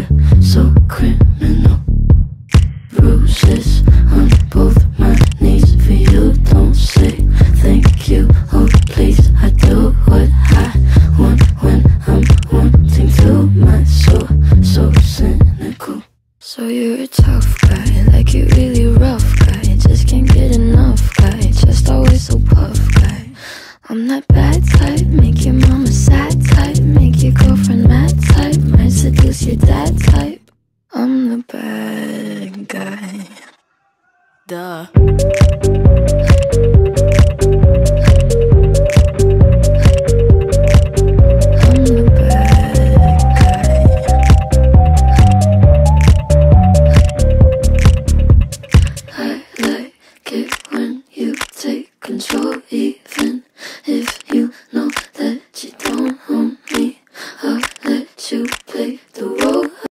we're so criminal. Bruises on both my knees for you. Don't say thank you, oh please. I do what I want when I'm wanting to. My soul so cynical. So you're a tough